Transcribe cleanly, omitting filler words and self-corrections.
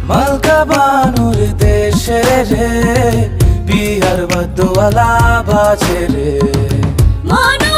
মালকা বানুর দেশে রে বিহার বদওয়ালা বাজে রে।